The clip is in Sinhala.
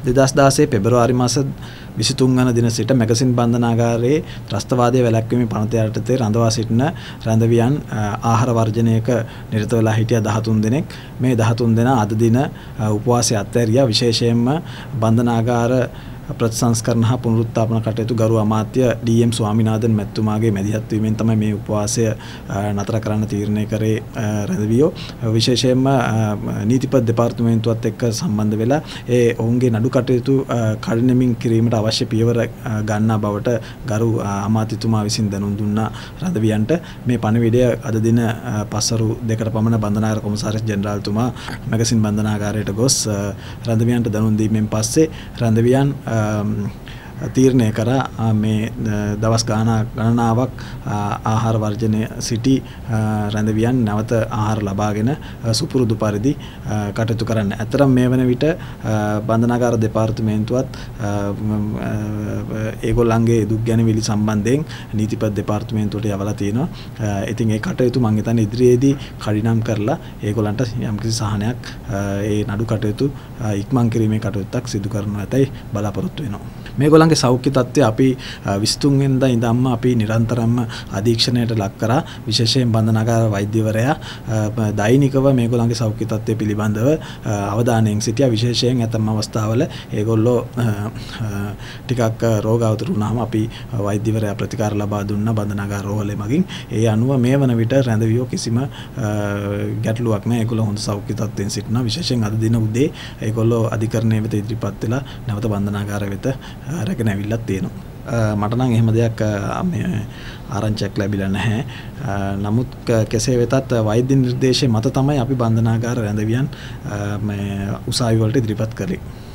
2016 පෙබරවාරි මාස 23 වන දින සිට මැගසින් බන්ධනාගාරයේ ත්‍රස්තවාදයේ වැළැක්වීමේ පනත යටතේ රඳවා සිටින රැඳවියන් ආහාර වර්ජනයක නිරත වෙලා හිටිය 13 දෙනෙක්. මේ 13 දෙනා අද දින උපවාසය අත්හැරියා. විශේෂයෙන්ම බන්ධනාගාර ප්‍රතිසංස්කරණ හා පුනරුත්ථාපන කටයුතු ගරු අමාත්‍ය ඩී.එම්. ස්වාමිනාදන් මැතිතුමාගේ මැදිහත් වීමෙන් තමයි මේ උපවාසය නතර කරන්න තීරණය කරේ රැඳවියෝ. විශේෂයෙන්ම නීතිපති දෙපාර්තමේන්තුවත් එක්ක සම්බන්ධ වෙලා ඔවුන්ගේ නඩු කටයුතු කඩිනමින් කිරීමට අවශ්‍ය පියවර ගන්නා බවට ගරු අමාත්‍යතුමා විසින් දැනුම් දුන්නා රැඳවියන්ට. මේ පණිවිඩය අද දින පස්වරු 2කට පමණ බන්ධනාගාර කොමසාරිස් ජෙනරාල්තුමා මැගසින් බන්ධනාගාරයට ගොස් රැඳවියන්ට දැනුම් දීමෙන් පස්සේ රැඳවියන් තීරණය කරා මේ දවස් ගණනාවක් ආහාර වර්ජනය සිටි රැඳවියන් නැවත ආහාර ලබාගෙන සුපුරුදු පරිදි කටයුතු කරන්න. අතරම මේ වන විට බන්ධනාගාර දෙපාර්තමේන්තුවත් ඒගොල්ලන්ගේ දුක් ගැනවිලි සම්බන්ධයෙන් නීතිපති දෙපාර්තමේන්තුවට යවලා තියෙනවා. ඉතින් ඒ කටයුතු මම හිතන්නේ ඉදිරියේදී කඩිනම් කරලා ඒගොල්ලන්ට යම්කිසි සහනයක් ඒ නඩු කටයුතු ඉක්මන් කිරීමේ කටයුත්තක් සිදු කරනවා ඇතයි බලාපොරොත්තු වෙනවා. මේගොල්ලන්ගේ සෞඛ්‍ය තත්ත්වය අපි 23 වෙනිදා ඉඳන්ම අපි නිරන්තරයෙන්ම අධීක්ෂණයට ලක් කරා. විශේෂයෙන් බන්ධනාගාර වෛද්‍යවරයා දෛනිකව මේගොල්ලන්ගේ සෞඛ්‍ය තත්ත්වය පිළිබඳව අවධානයෙන් සිටියා. විශේෂයෙන් ඇතම් අවස්ථාවල ඒගොල්ලෝ ටිකක් රෝගාවතර වුණාම අපි වෛද්‍යවරයා ප්‍රතිකාර ලබා දුන්නා බන්ධනාගාර රෝහලේ මගින්. ඒ අනුව මේ වන විට රැඳවියෝ කිසිම ගැටලුවක් නැහැ. ඒගොල්ලෝ හොඳ සෞඛ්‍ය තත්ත්වයෙන් සිටිනවා. විශේෂයෙන් අද දින උදේ ඒගොල්ලෝ අධිකරණය වෙත ඉදිරිපත් වෙලා නැවත බන්ධනාගාර වෙත රැගෙන ඇවිල්ලා තියෙනවා. මට නම් එහෙම දෙයක් මේ ආරංචියක් ලැබිලා නැහැ. නමුත් කෙසේ වෙතත් වෛද්‍ය නිර්දේශය මත තමයි අපි බන්ධනාගාර රැඳවියන් මේ උසාවි වලට ඉදිරිපත් කළේ.